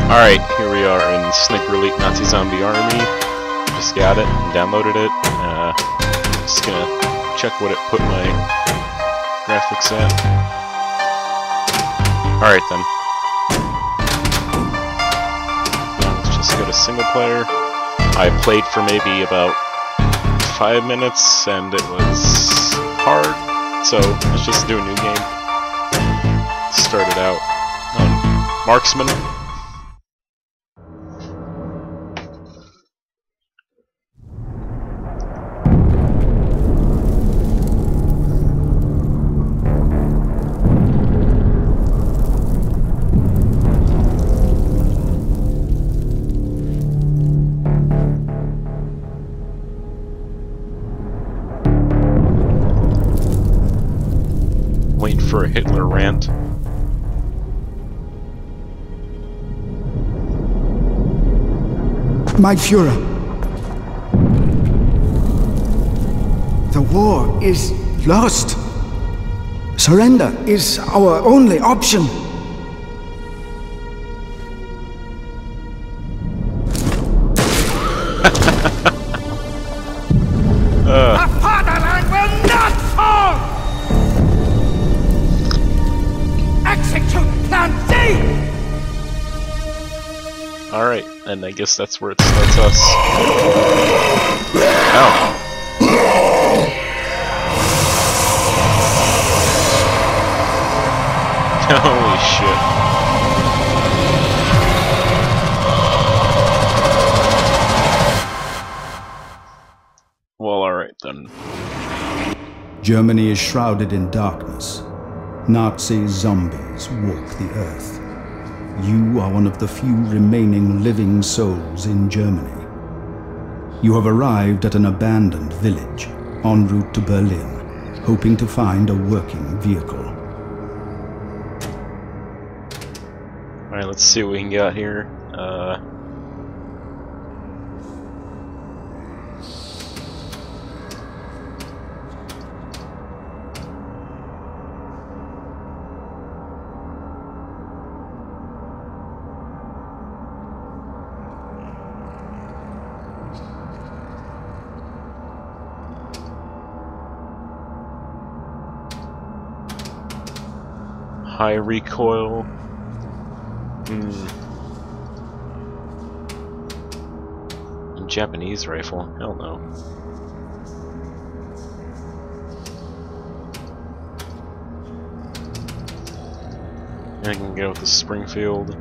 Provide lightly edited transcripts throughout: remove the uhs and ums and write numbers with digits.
Alright, here we are in Sniper Elite Nazi Zombie Army. Just got it and downloaded it. Just gonna check what it put my graphics at. Alright then. Let's just go to single player. I played for maybe about 5 minutes and it was hard, so let's just do a new game. Start it out on Marksman. Waiting for a Hitler rant. My Führer, the war is lost. Surrender is our only option. The fatherland will not fall! Execute Plan D! Alright, and I guess that's where it starts us. Oh. Holy shit. Well, alright then. Germany is shrouded in darkness. Nazi zombies walk the earth. You are one of the few remaining living souls in Germany. You have arrived at an abandoned village, en route to Berlin, hoping to find a working vehicle. Alright, let's see what we can get here. High recoil. Japanese rifle. Hell no. I can go with the Springfield.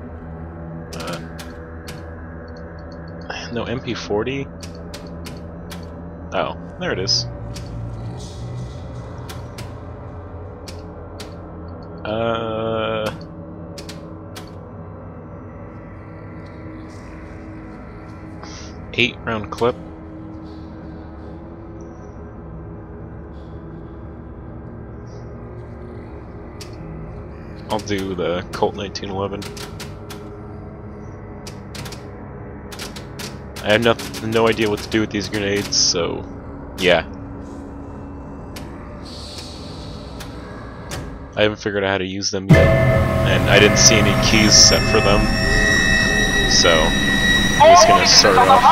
No MP40. Oh, there it is. 8-round clip. I'll do the Colt 1911. I have no idea what to do with these grenades, so yeah. I haven't figured out how to use them yet, and I didn't see any keys set for them, so I'm just gonna start it off.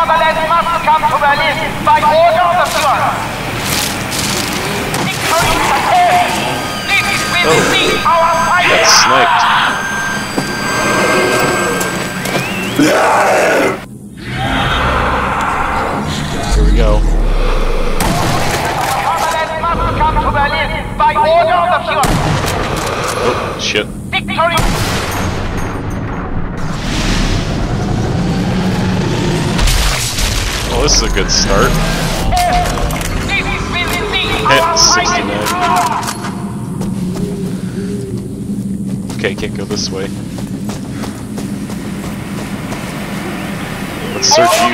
Oh, got sniped. Here we go. Oh, shit. Well, this is a good start. Hit 69. Okay, can't go this way. Let's search you.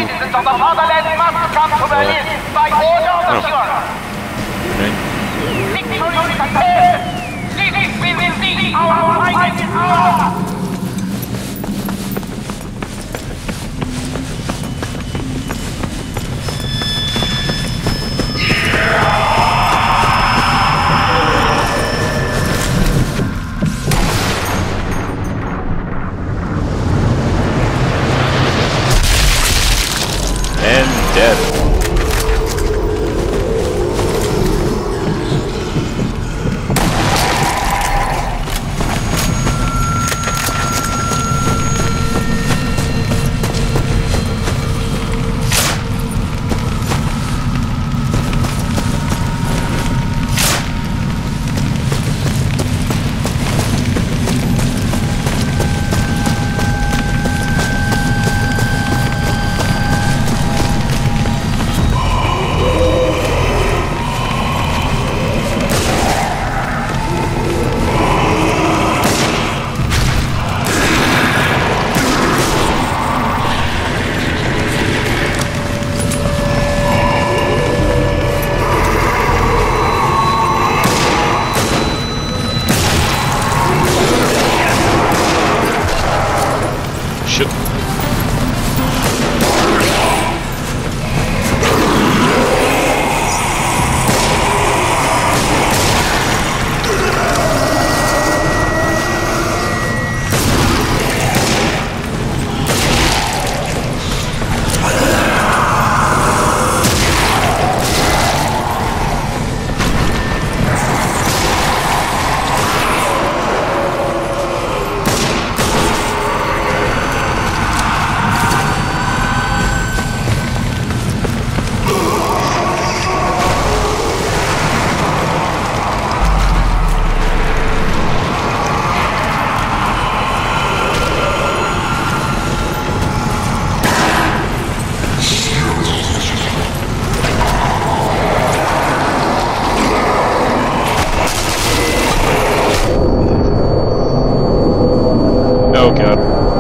Oh god.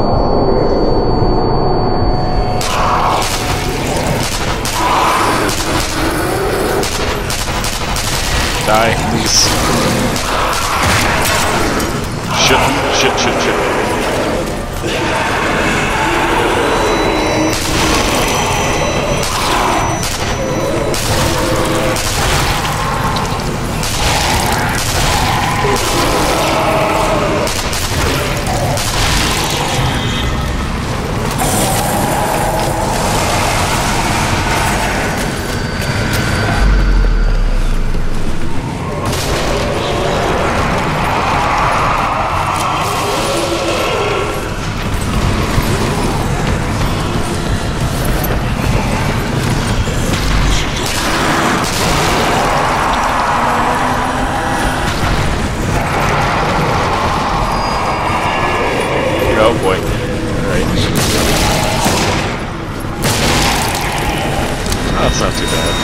Die, please. Shit. Oh boy. Alright. Oh, that's not too bad.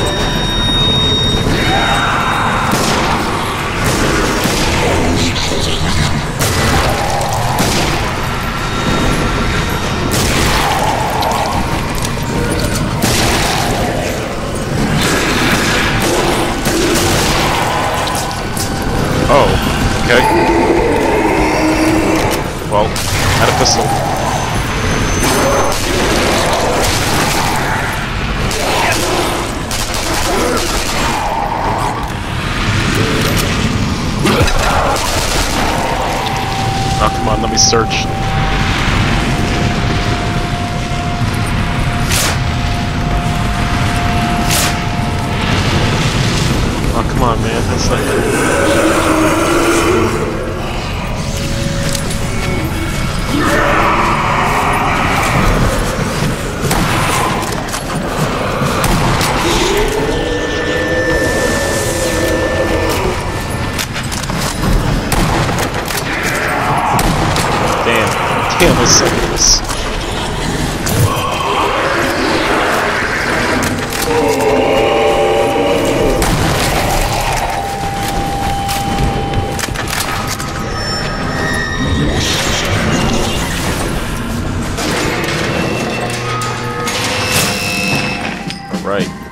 Oh, okay. Well, had a pistol. Oh, come on, let me search. Oh, come on, man, that's not good. Damn, let's suck this. All right.